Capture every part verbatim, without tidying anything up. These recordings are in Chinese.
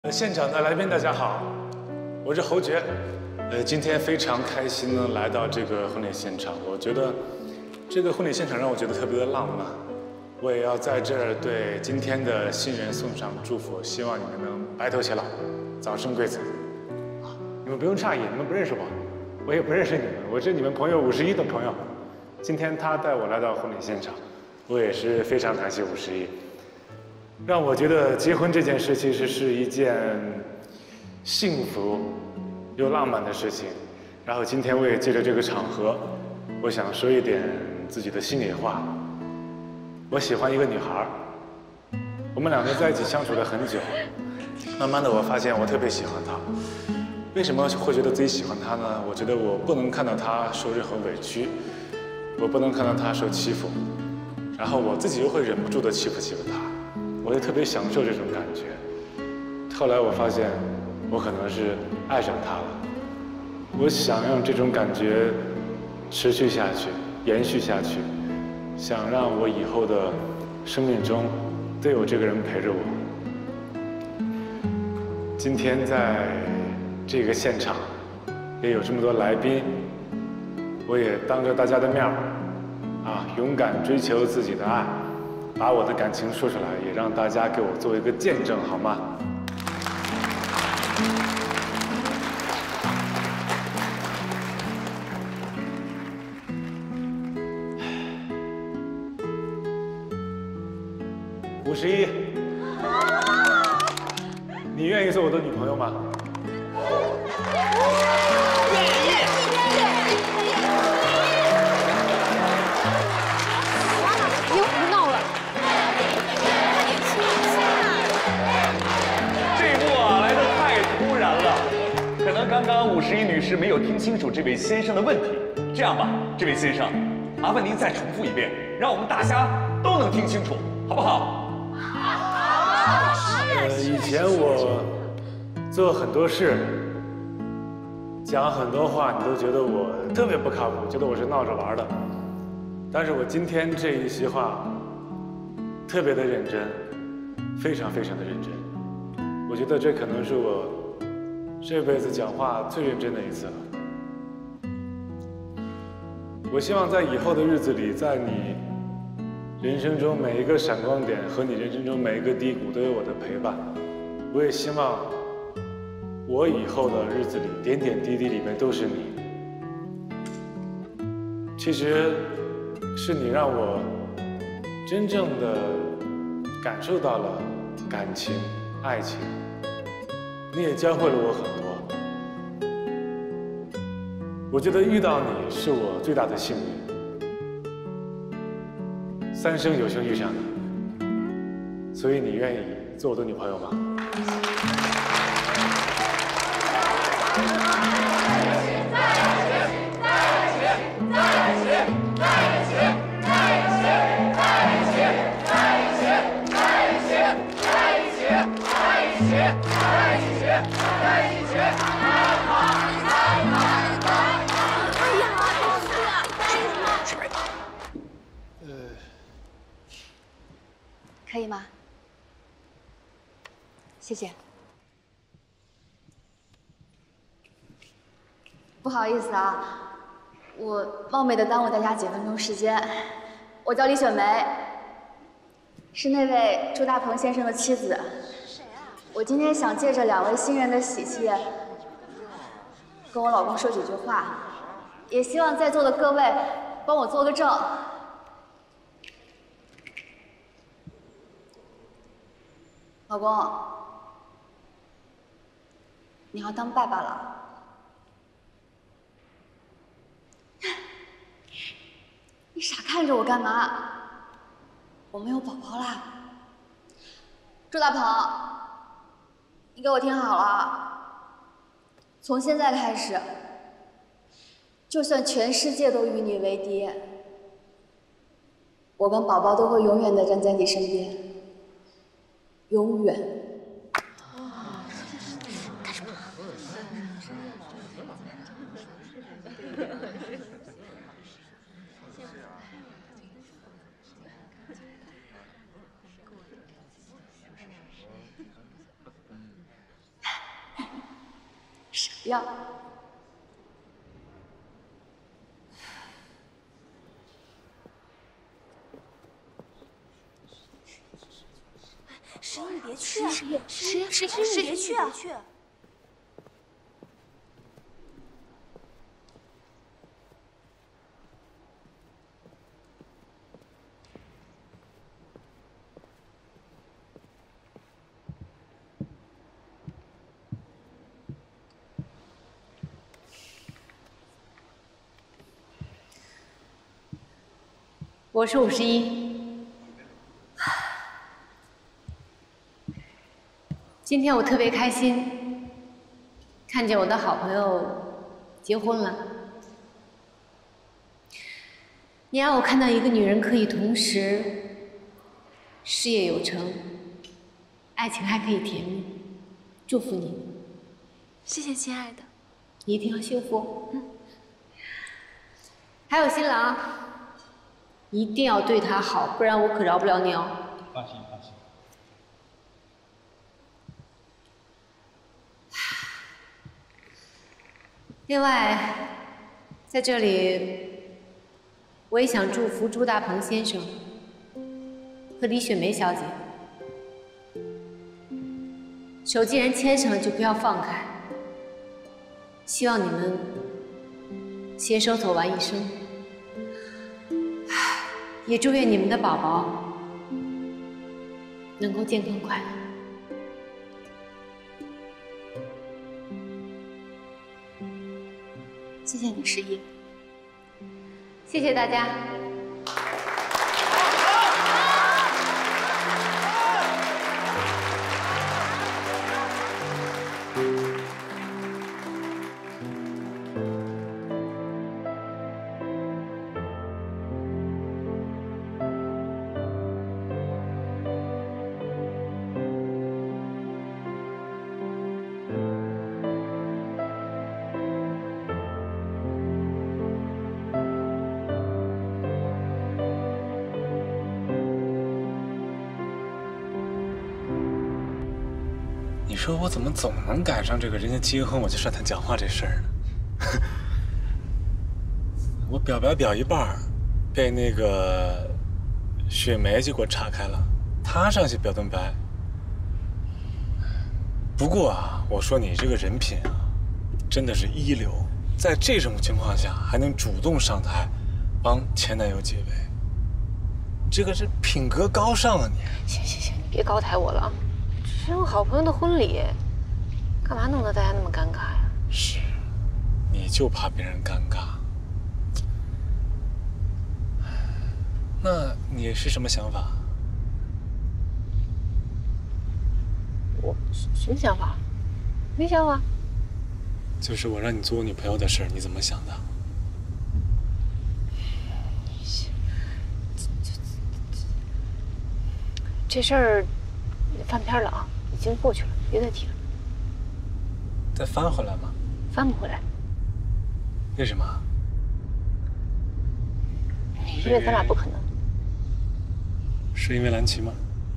呃，现场的来宾大家好，我是侯爵。呃，今天非常开心呢，来到这个婚礼现场。我觉得这个婚礼现场让我觉得特别的浪漫。我也要在这儿对今天的新人送上祝福，希望你们能白头偕老，早生贵子。你们不用诧异，你们不认识我，我也不认识你们，我是你们朋友五十一的朋友。今天他带我来到婚礼现场，我也是非常感谢五十一。 让我觉得结婚这件事其实是一件幸福又浪漫的事情。然后今天我也借着这个场合，我想说一点自己的心里话。我喜欢一个女孩，我们两个在一起相处了很久，慢慢的我发现我特别喜欢她。为什么会觉得自己喜欢她呢？我觉得我不能看到她受任何委屈，我不能看到她受欺负，然后我自己又会忍不住的欺负欺负她。 我也特别享受这种感觉。后来我发现，我可能是爱上他了。我想让这种感觉持续下去，延续下去，想让我以后的生命中都有这个人陪着我。今天在这个现场，也有这么多来宾，我也当着大家的面儿，啊，勇敢追求自己的爱。 把我的感情说出来，也让大家给我做一个见证，好吗？五十一，你愿意做我的女朋友吗？愿意。 别胡闹了。 可能刚刚五十一女士没有听清楚这位先生的问题。这样吧，这位先生，麻烦您再重复一遍，让我们大家都能听清楚，好不好？ 呃，以前我做很多事，讲很多话，你都觉得我特别不靠谱，觉得我是闹着玩的。但是我今天这一席话，特别的认真，非常非常的认真。我觉得这可能是我 这辈子讲话最认真的一次了。我希望在以后的日子里，在你人生中每一个闪光点和你人生中每一个低谷都有我的陪伴。我也希望我以后的日子里，点点滴滴里面都是你。其实是你让我真正的感受到了感情、爱情。 你也教会了我很多，我觉得遇到你是我最大的幸运，三生有幸遇上你，所以你愿意做我的女朋友吗？ 可以吗？谢谢。不好意思啊，我冒昧的耽误大家几分钟时间。我叫李雪梅，是那位朱大鹏先生的妻子。谁啊？我今天想借着两位新人的喜气，跟我老公说几句话，也希望在座的各位帮我做个证。 老公，你要当爸爸了。你傻看着我干嘛？我们有宝宝啦。朱大鹏，你给我听好了，从现在开始，就算全世界都与你为敌，我跟宝宝都会永远的站在你身边。 永远。干什么？ 要。 十一，你别去啊！十一，十一，十一， 十一， 别去啊！ 我是五十一。今天我特别开心，看见我的好朋友结婚了。你让我看到一个女人可以同时事业有成，爱情还可以甜蜜，祝福你。 谢谢，亲爱的。 你一定要幸福。嗯。还有新郎，一定要对他好，不然我可饶不了你哦。 放心，放心。 另外，在这里，我也想祝福朱大鹏先生和李雪梅小姐。手既然牵上了，就不要放开。希望你们携手走完一生，也祝愿你们的宝宝能够健康快乐。 谢谢你，十一。 谢谢大家。 你说我怎么总能赶上这个人家结婚我就上台讲话这事儿呢？我表白表一半，被那个雪梅就给我岔开了，她上去表顿白。不过啊，我说你这个人品啊，真的是一流，在这种情况下还能主动上台帮前男友解围，你这个是品格高尚啊你！ 行行行，你别高抬我了啊。是我好朋友的婚礼，干嘛弄得大家那么尴尬呀？ 是，你就怕别人尴尬。那你是什么想法？ 我什么想法？没想法。 就是我让你做我女朋友的事儿，你怎么想的？ 这事儿翻篇了啊。已经过去了，别再提了。 再翻回来吗？ 翻不回来。 为什么？ 因为咱俩不可能。 是因为蓝旗吗？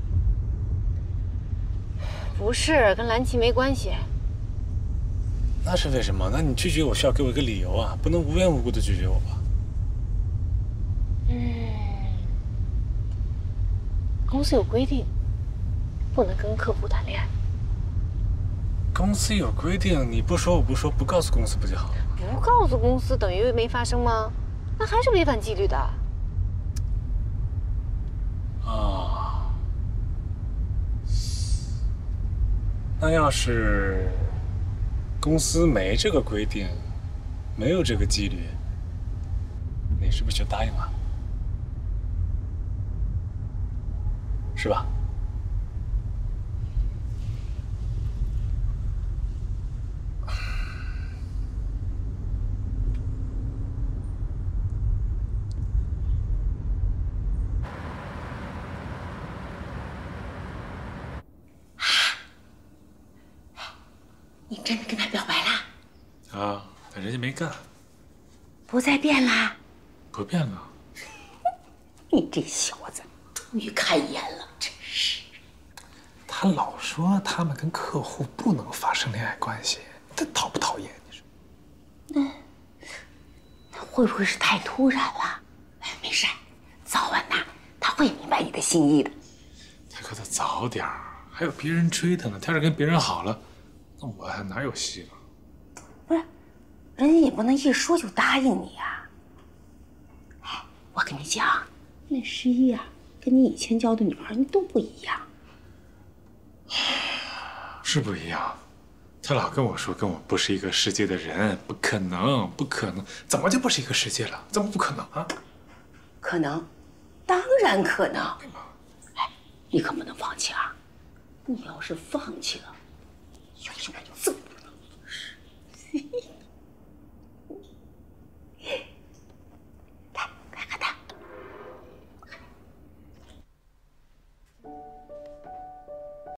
不是，跟蓝旗没关系。 那是为什么？那你拒绝我需要给我一个理由啊，不能无缘无故的拒绝我吧？ 嗯，公司有规定。不能跟客户谈恋爱。 公司有规定，你不说我不说，不告诉公司不就好了？ 不告诉公司等于没发生吗？那还是违反纪律的。 啊，那要是公司没这个规定，没有这个纪律，你是不是就答应了？是吧？ 你真的跟他表白啦？ 啊，但人家没干。 不再变啦？ 不变了。 你这小子，终于开眼了，真是。 他老说他们跟客户不能发生恋爱关系， 他讨不讨厌？你说？ 那那会不会是太突然了？哎，没事，早晚呐，他会明白你的心意的。 大哥，他早点儿，还有别人追他呢。他要是跟别人好了，那我还哪有戏了？ 不是，人家也不能一说就答应你呀。哎，我跟你讲，那十一啊，跟你以前交的女孩都不一样。 是不一样，他老跟我说跟我不是一个世界的人，不可能，不可能，怎么就不是一个世界了？怎么不可能啊？ 可能，当然可能。哎，你可不能放弃啊！你要是放弃了，有一天就这么不能。